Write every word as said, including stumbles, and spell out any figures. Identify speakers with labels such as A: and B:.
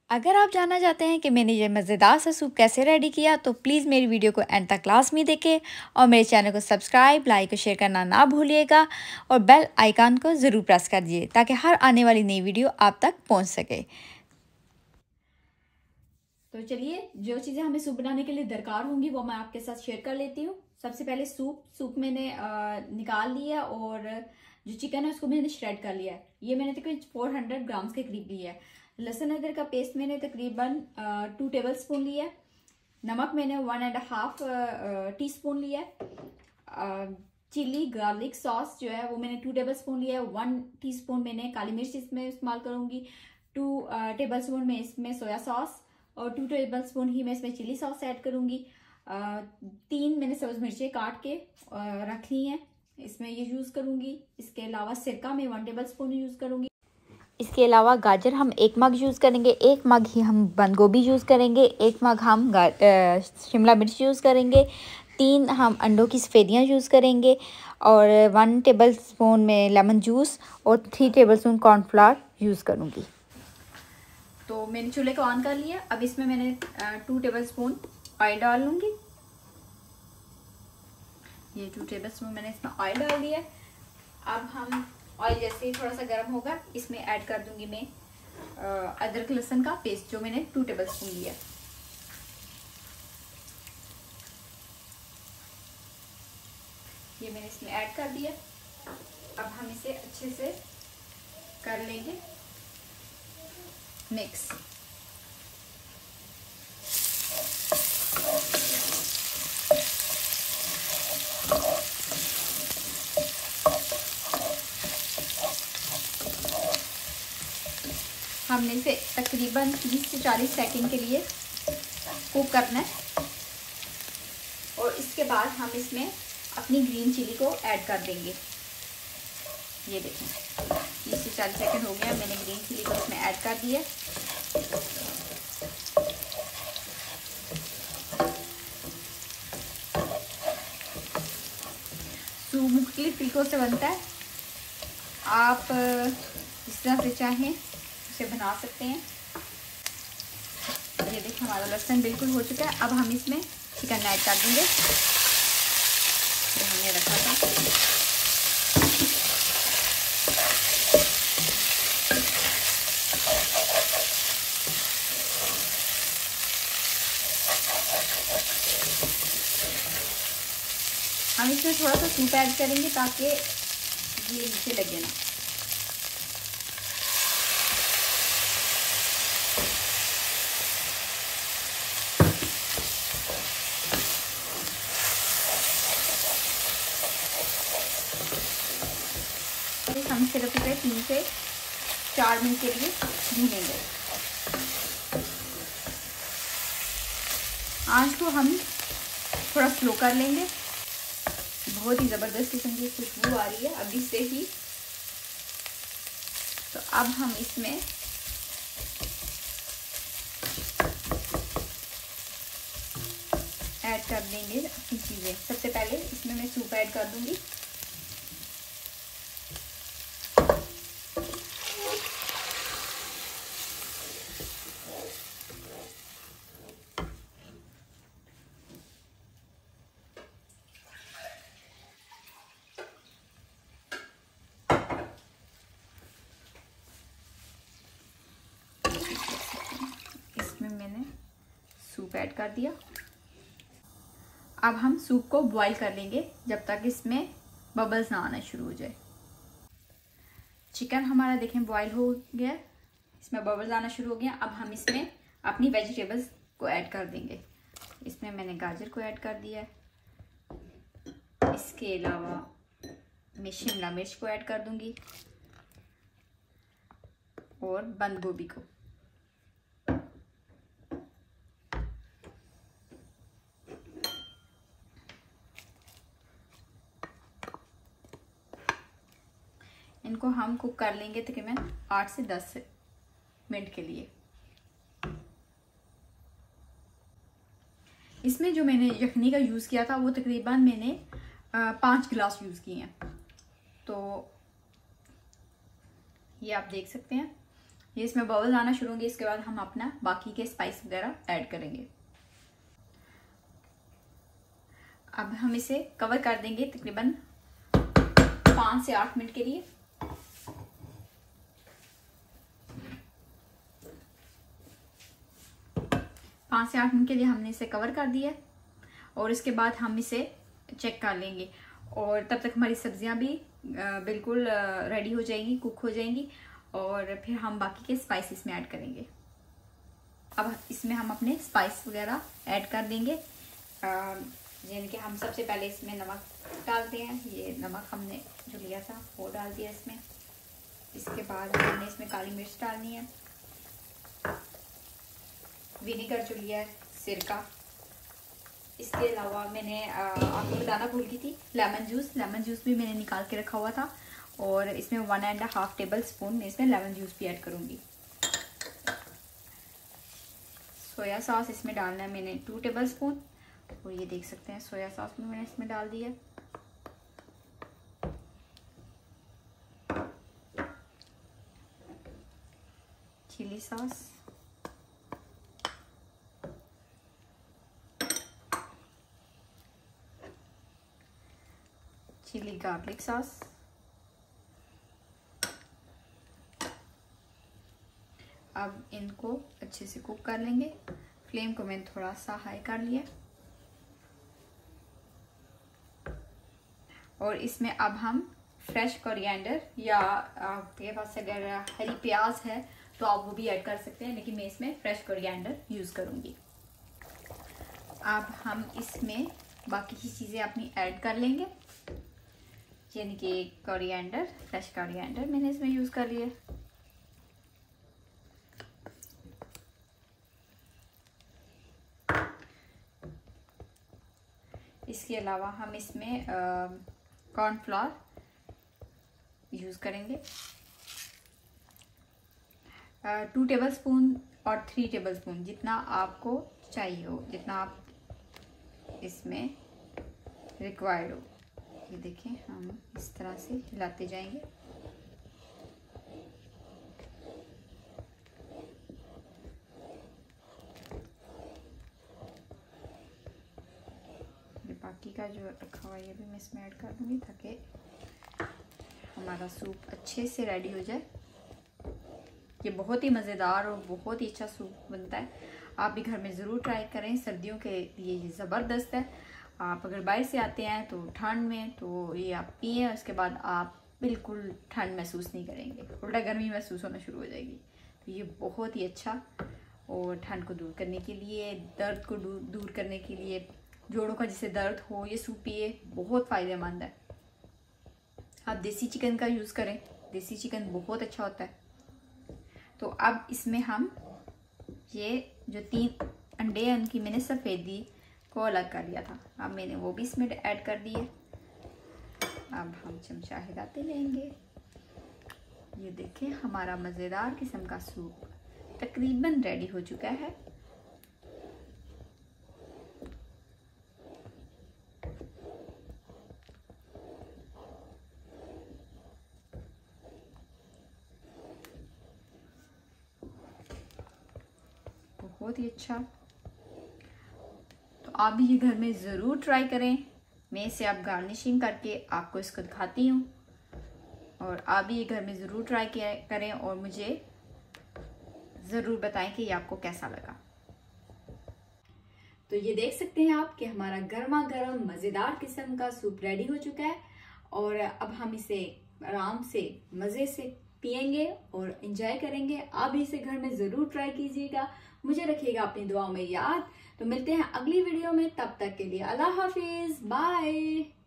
A: अगर आप जानना चाहते हैं कि मैंने ये मज़ेदार सा सूप कैसे रेडी किया तो प्लीज़ मेरी वीडियो को एंड तक क्लास में देखें और मेरे चैनल को सब्सक्राइब, लाइक और शेयर करना ना भूलिएगा और बेल आइकन को ज़रूर प्रेस कर दीजिए ताकि हर आने वाली नई वीडियो आप तक पहुंच सके। तो चलिए, जो चीज़ें हमें सूप बनाने के लिए दरकार होंगी वो मैं आपके साथ शेयर कर लेती हूँ। सबसे पहले सूप सूप मैंने आ, निकाल लिया और जो चिकन है उसको मैंने श्रेड कर लिया है। ये मैंने तकरीबन फोर हंड्रेड ग्राम्स के करीब लिया है। लहसुन अदरक का पेस्ट मैंने तकरीबन टू टेबल स्पून लिया है। नमक मैंने one and half teaspoon लिया है। चिली गार्लिक सॉस जो है वो मैंने टू टेबल स्पून लिया है। वन टीस्पून मैंने काली मिर्च इसमें इस्तेमाल करूंगी। टू टेबल स्पून में इसमें सोया सॉस और टू टेबल स्पून ही मैं इसमें चिली सॉस ऐड करूंगी। uh, तीन मैंने सब्ज मिर्चें काट के uh, रख ली हैं, इसमें ये यूज़ करूंगी। इसके अलावा सिरका में वन टेबल स्पून यूज़ करूंगी। इसके अलावा गाजर हम एक मग यूज़ करेंगे, एक मग ही हम बंद गोभी यूज़ करेंगे, एक मग हम शिमला मिर्च यूज़ करेंगे, तीन हम अंडों की सफ़ेदियाँ यूज़ करेंगे और वन टेबल स्पून में लेमन जूस और three tablespoon cornflour use करूँगी। तो मैंने चूल्हे को ऑन कर लिया। अब इसमें मैंने टू टेबल स्पून ऑयल डाल लूँगी। ये टू टेबल स्पून मैंने इसमें ऑयल डाल दिया। अब हम ऑयल जैसे ही थोड़ा सा गर्म होगा इसमें ऐड कर दूंगी मैं अदरक लहसुन का पेस्ट जो मैंने टू टेबल स्पून लिया। ये मैंने इसमें ऐड कर दिया। अब हम इसे अच्छे से कर लेंगे मिक्स। हमने इसे तकरीबन तीस से चालीस सेकंड के लिए कुक करना है और इसके बाद हम इसमें अपनी ग्रीन चिली को ऐड कर देंगे। ये देखें, तीस से चालीस सेकंड हो गया, मैंने ग्रीन चिली को इसमें ऐड कर दिया। सूप मुख्तलिफ तरीकों से बनता है, आप जिस तरह से चाहें उसे बना सकते हैं। ये देखिए हमारा लहसुन बिल्कुल हो चुका है। अब हम इसमें चिकन ऐड कर देंगे जो हमने रखा था। हम इसमें थोड़ा सा सूप ऐड करेंगे ताकि ये नीचे लगे ना। हम सिर्फ इसे तीन से चार मिनट के लिए भूनेंगे। आंच को हम थोड़ा स्लो कर लेंगे। बहुत ही ज़बरदस्त किस्म की खुशबू आ रही है अभी से ही। तो अब हम इसमें ऐड कर देंगे अपनी चीज़ें। सबसे पहले इसमें मैं सूप ऐड कर दूंगी। मैंने सूप ऐड कर दिया। अब हम सूप को बॉईल कर लेंगे जब तक इसमें बबल्स ना आना शुरू हो जाए। चिकन हमारा देखें बॉईल हो गया, इसमें बबल्स आना शुरू हो गया। अब हम इसमें अपनी वेजिटेबल्स को ऐड कर देंगे। इसमें मैंने गाजर को ऐड कर दिया है। इसके अलावा मैं शिमला मिर्च को ऐड कर दूंगी और बंद गोभी को। इनको हम कुक कर लेंगे तकरीबन आठ से दस मिनट के लिए। इसमें जो मैंने यखनी का यूज़ किया था वो तकरीबन मैंने पाँच गिलास यूज़ किए हैं। तो ये आप देख सकते हैं। ये इसमें बबल्स आना शुरू होंगे, इसके बाद हम अपना बाकी के स्पाइस वगैरह ऐड करेंगे। अब हम इसे कवर कर देंगे तकरीबन पाँच से आठ मिनट के लिए। पाँच से आठ मिनट के लिए हमने इसे कवर कर दिया और इसके बाद हम इसे चेक कर लेंगे और तब तक हमारी सब्जियां भी बिल्कुल रेडी हो जाएंगी, कुक हो जाएंगी और फिर हम बाकी के स्पाइसेस में ऐड करेंगे। अब इसमें हम अपने स्पाइस वगैरह ऐड कर देंगे, यानी कि हम सबसे पहले इसमें नमक डालते हैं। ये नमक हमने जो लिया था वो डाल दिया इसमें। इसके बाद हमने इसमें काली मिर्च डालनी है, विनेगर जो लिया है, सिरका। इसके अलावा मैंने आपको बताना भूल गई थी, लेमन जूस। लेमन जूस भी मैंने निकाल के रखा हुआ था और इसमें one and half tablespoon में इसमें लेमन जूस भी ऐड करूँगी। सोया सॉस इसमें डालना है मैंने टू टेबल स्पून और ये देख सकते हैं सोया सॉस भी मैंने इसमें डाल दिया। Chilli sauce, chilli garlic sauce, अब इनको अच्छे से कुक कर लेंगे। फ्लेम को मैंने थोड़ा सा हाई कर लिया और इसमें अब हम फ्रेश कोरिएंडर या आपके पास अगर हरी प्याज है तो आप वो भी ऐड कर सकते हैं, लेकिन मैं इसमें फ्रेश कोरिएंडर यूज़ करूँगी। अब हम इसमें बाकी की चीज़ें अपनी ऐड कर लेंगे, यानी कि कोरिएंडर, फ्रेश कोरिएंडर मैंने इसमें यूज़ कर लिया। इसके अलावा हम इसमें कॉर्नफ्लोर यूज़ करेंगे, टू टेबल स्पून और थ्री टेबल स्पून, जितना आपको चाहिए हो, जितना आप इसमें रिक्वायर्ड हो। ये देखें, हम इस तरह से हिलाते जाएंगे। बाकी का जो रखा हुआ ये भी मैं इसमें ऐड कर दूंगी ताकि हमारा सूप अच्छे से रेडी हो जाए। ये बहुत ही मज़ेदार और बहुत ही अच्छा सूप बनता है, आप भी घर में ज़रूर ट्राई करें। सर्दियों के लिए ये ज़बरदस्त है। आप अगर बाहर से आते हैं तो ठंड में तो ये आप पिए, उसके बाद आप बिल्कुल ठंड महसूस नहीं करेंगे, उल्टा गर्मी महसूस होना शुरू हो जाएगी। तो ये बहुत ही अच्छा, और ठंड को दूर करने के लिए, दर्द को दूर करने के लिए, जोड़ों का जिसे दर्द हो, ये सूप पिए, बहुत फ़ायदेमंद है। आप देसी चिकन का यूज़ करें, देसी चिकन बहुत अच्छा होता है। तो अब इसमें हम ये जो तीन अंडे हैं उनकी मैंने सफ़ेदी को अलग कर लिया था, अब मैंने वो भी इसमें ऐड कर दिए। अब हम चमचा हिलाते लेंगे। ये देखें, हमारा मज़ेदार किस्म का सूप तकरीबन रेडी हो चुका है। बहुत ही अच्छा। तो आप भी ये घर में ज़रूर ट्राई करें। मैं इसे अब गार्निशिंग करके आपको इसको दिखाती हूँ, और आप भी ये घर में ज़रूर ट्राई करें और मुझे ज़रूर बताएं कि ये आपको कैसा लगा। तो ये देख सकते हैं आप कि हमारा गर्मा गर्म मज़ेदार किस्म का सूप रेडी हो चुका है, और अब हम इसे आराम से मज़े से पिएंगे और एंजॉय करेंगे। आप भी इसे घर में ज़रूर ट्राई कीजिएगा, मुझे रखिएगा अपनी दुआओं में याद। तो मिलते हैं अगली वीडियो में, तब तक के लिए अल्लाह हाफिज़, बाय।